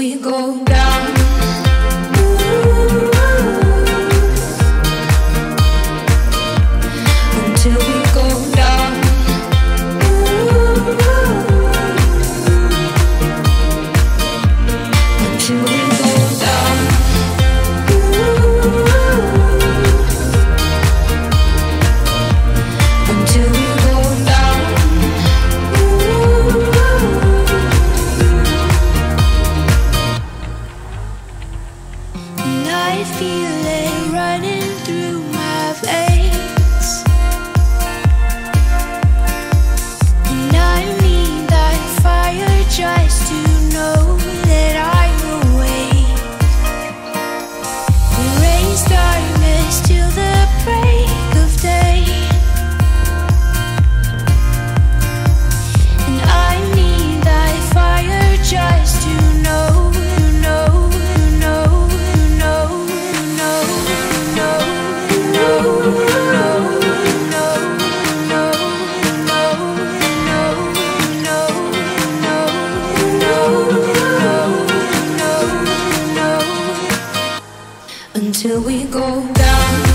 we go down. Until we go down. Until we go down. Until we go down. And I feel it running through my veins. And I need that fire just to know that I'm awake. Erase darkness till the break of day. And I need that fire just to know, know, know, know, know, know, until we go down.